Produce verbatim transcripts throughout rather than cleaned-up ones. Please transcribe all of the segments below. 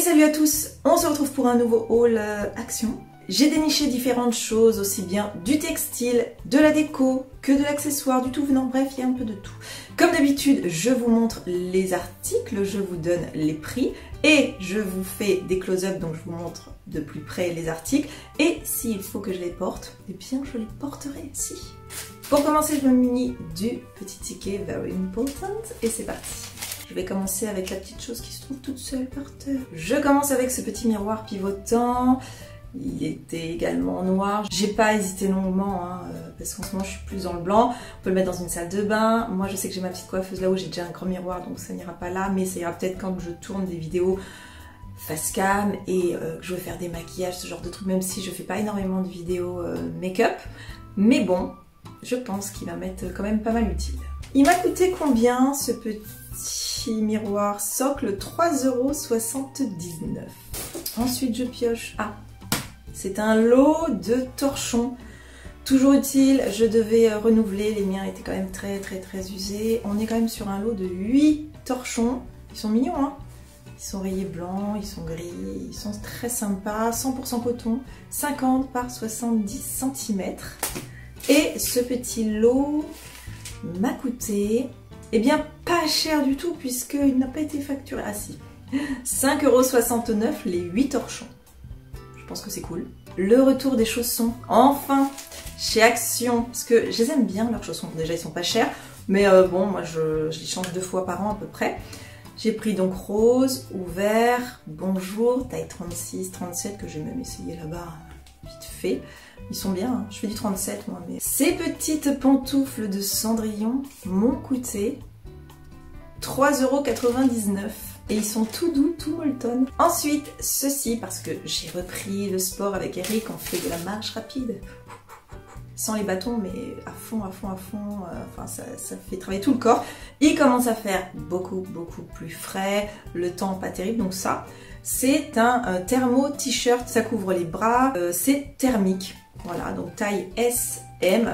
salut à tous, on se retrouve pour un nouveau haul euh, action. J'ai déniché différentes choses, aussi bien du textile, de la déco, que de l'accessoire, du tout venant, bref, il y a un peu de tout. Comme d'habitude, je vous montre les articles, je vous donne les prix et je vous fais des close-up, donc je vous montre de plus près les articles. Et s'il faut que je les porte, eh bien je les porterai, si. Pour commencer, je me munis du petit ticket Very Important et c'est parti. Je vais commencer avec la petite chose qui se trouve toute seule par terre. Je commence avec ce petit miroir pivotant. Il était également noir. J'ai pas hésité longuement, hein, parce qu'en ce moment je suis plus dans le blanc. On peut le mettre dans une salle de bain. Moi je sais que j'ai ma petite coiffeuse là-haut, j'ai déjà un grand miroir, donc ça n'ira pas là. Mais ça ira peut-être quand je tourne des vidéos face cam et euh, que je veux faire des maquillages, ce genre de trucs, même si je fais pas énormément de vidéos euh, make-up. Mais bon, je pense qu'il va m'être quand même pas mal utile. Il m'a coûté combien ce petit miroir socle? Trois euros soixante-dix-neuf. Ensuite je pioche. Ah, c'est un lot de torchons. Toujours utile, je devais renouveler, les miens étaient quand même très très très usés. On est quand même sur un lot de huit torchons. Ils sont mignons, hein. Ils sont rayés blancs, ils sont gris, ils sont très sympas. cent pour cent coton, cinquante par soixante-dix centimètres. Et ce petit lot m'a coûté, eh bien pas cher du tout puisqu'il n'a pas été facturé. Ah si, cinq euros soixante-neuf les huit torchons. Je pense que c'est cool. Le retour des chaussons, enfin, chez Action, parce que je les aime bien leurs chaussons. Déjà ils sont pas chers, mais euh, bon, moi je, je les change deux fois par an à peu près. J'ai pris donc rose, ouvert, bonjour, taille trente-six, trente-sept, que j'ai même essayé là-bas vite fait. Ils sont bien, hein. Je fais du trente-sept moi. Mais ces petites pantoufles de Cendrillon m'ont coûté trois euros quatre-vingt-dix-neuf. Et ils sont tout doux, tout molleton. Ensuite, ceci, parce que j'ai repris le sport avec Eric, on fait de la marche rapide. Sans les bâtons, mais à fond, à fond, à fond. Euh, enfin, ça, ça fait travailler tout le corps. Il commence à faire beaucoup, beaucoup plus frais. Le temps pas terrible, donc ça, c'est un, un thermo t-shirt. Ça couvre les bras. Euh, c'est thermique. Voilà, donc taille S M.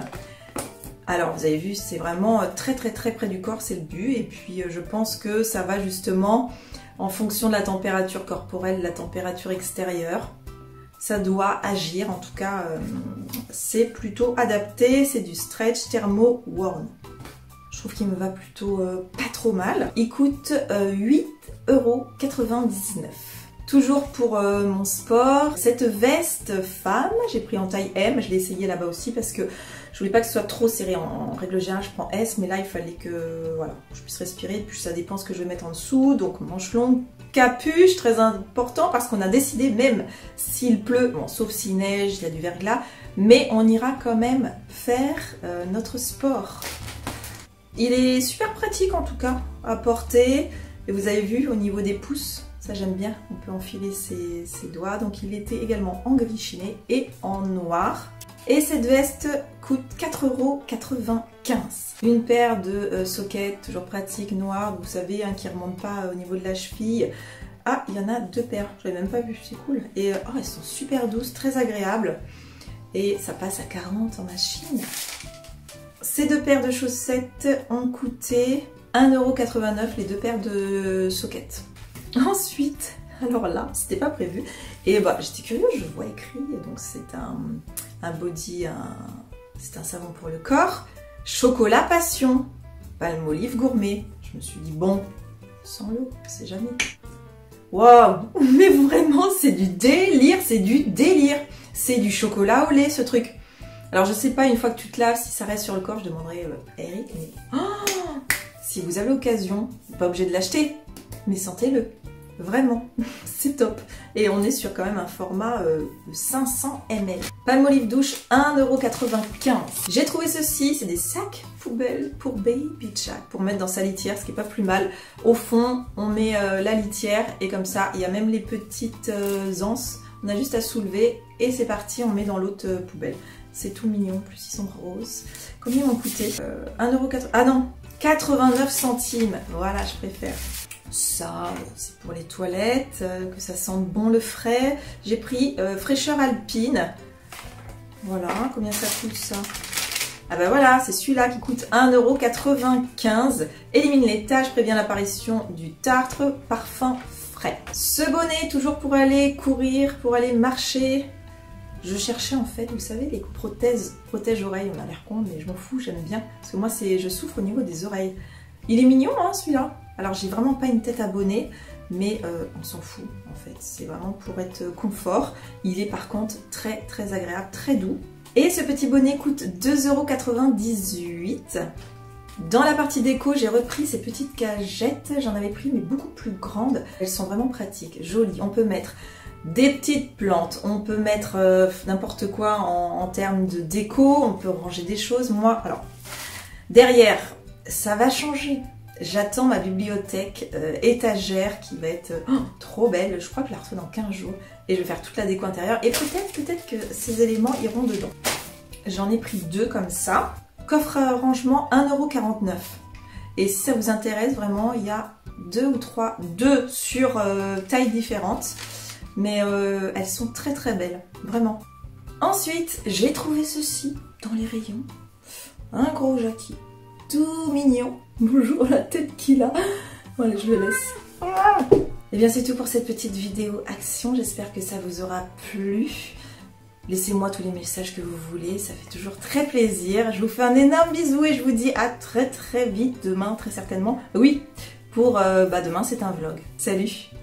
Alors vous avez vu, c'est vraiment très très très près du corps, c'est le but. Et puis je pense que ça va justement en fonction de la température corporelle, de la température extérieure. Ça doit agir, en tout cas euh, c'est plutôt adapté. C'est du stretch thermo worn. Je trouve qu'il me va plutôt euh, pas trop mal. Il coûte euh, huit euros quatre-vingt-dix-neuf. Toujours pour euh, mon sport, cette veste femme, j'ai pris en taille M, je l'ai essayé là-bas aussi parce que je voulais pas que ce soit trop serré. En, en règle générale, je prends S, mais là il fallait que voilà, je puisse respirer, puis ça dépend ce que je vais mettre en dessous. Donc manche longue, capuche, très important parce qu'on a décidé, même s'il pleut, bon sauf s'il neige, il y a du verglas, mais on ira quand même faire euh, notre sport. Il est super pratique en tout cas à porter, et vous avez vu au niveau des pouces, ça j'aime bien, on peut enfiler ses, ses doigts. Donc il était également en gris chiné et en noir. Et cette veste coûte quatre euros quatre-vingt-quinze. Une paire de euh, sockets, toujours pratique, noires, vous savez, hein, qui ne remontent pas au niveau de la cheville. Ah, il y en a deux paires, je l'avais même pas vu, c'est cool. Et euh, oh, elles sont super douces, très agréables. Et ça passe à quarante en machine. Ces deux paires de chaussettes ont coûté un euro quatre-vingt-neuf, les deux paires de sockets. Ensuite, alors là, c'était pas prévu, et bah j'étais curieuse, je vois écrit, donc c'est un, un body, un, c'est un savon pour le corps, chocolat passion, palmolive gourmet. Je me suis dit bon, sans l'eau, c'est jamais. Waouh, mais vraiment c'est du délire, c'est du délire, c'est du chocolat au lait ce truc. Alors je sais pas, une fois que tu te laves, si ça reste sur le corps, je demanderai à Eric, mais oh, si vous avez l'occasion, pas obligé de l'acheter, mais sentez-le. Vraiment, c'est top. Et on est sur quand même un format euh, de cinq cents millilitres. Palmolive douche, un euro quatre-vingt-quinze. J'ai trouvé ceci, c'est des sacs poubelles pour baby chat, pour mettre dans sa litière, ce qui est pas plus mal. Au fond, on met euh, la litière et comme ça, il y a même les petites euh, anses. On a juste à soulever et c'est parti, on met dans l'autre euh, poubelle. C'est tout mignon, plus ils sont roses. Combien ils m'ont coûté euh, un euro quatre-vingt-quinze. Ah non, quatre-vingt-neuf centimes. Voilà, je préfère. Ça, c'est pour les toilettes, euh, que ça sente bon le frais. J'ai pris euh, fraîcheur alpine. Voilà, combien ça coûte ça? Ah ben voilà, c'est celui-là qui coûte un euro quatre-vingt-quinze. Élimine les taches, prévient l'apparition du tartre, parfum prêt. Ce bonnet, toujours pour aller courir, pour aller marcher. Je cherchais en fait, vous savez, les prothèses, protège-oreilles, on a l'air con, mais je m'en fous, j'aime bien. Parce que moi, c'est, je souffre au niveau des oreilles. Il est mignon, hein, celui-là. Alors, j'ai vraiment pas une tête à bonnet, mais euh, on s'en fout, en fait. C'est vraiment pour être confort. Il est par contre très, très agréable, très doux. Et ce petit bonnet coûte deux euros quatre-vingt-dix-huit. Dans la partie déco, j'ai repris ces petites cagettes. J'en avais pris, mais beaucoup plus grandes. Elles sont vraiment pratiques, jolies. On peut mettre des petites plantes, on peut mettre euh, n'importe quoi en, en termes de déco, on peut ranger des choses. Moi, alors, derrière, ça va changer. J'attends ma bibliothèque euh, étagère qui va être euh, trop belle. Je crois que je la reçois dans quinze jours. Et je vais faire toute la déco intérieure. Et peut-être, peut-être que ces éléments iront dedans. J'en ai pris deux comme ça. Coffre à rangement un euro quarante-neuf. Et si ça vous intéresse, vraiment, il y a deux ou trois, deux sur euh, tailles différentes. Mais euh, elles sont très très belles, vraiment. Ensuite, j'ai trouvé ceci dans les rayons. Un gros Jackie, tout mignon. Bonjour la tête qu'il a. Voilà, je le laisse. Et bien c'est tout pour cette petite vidéo action. J'espère que ça vous aura plu. Laissez-moi tous les messages que vous voulez, ça fait toujours très plaisir. Je vous fais un énorme bisou et je vous dis à très très vite, demain très certainement. Oui, pour euh, bah, demain c'est un vlog. Salut!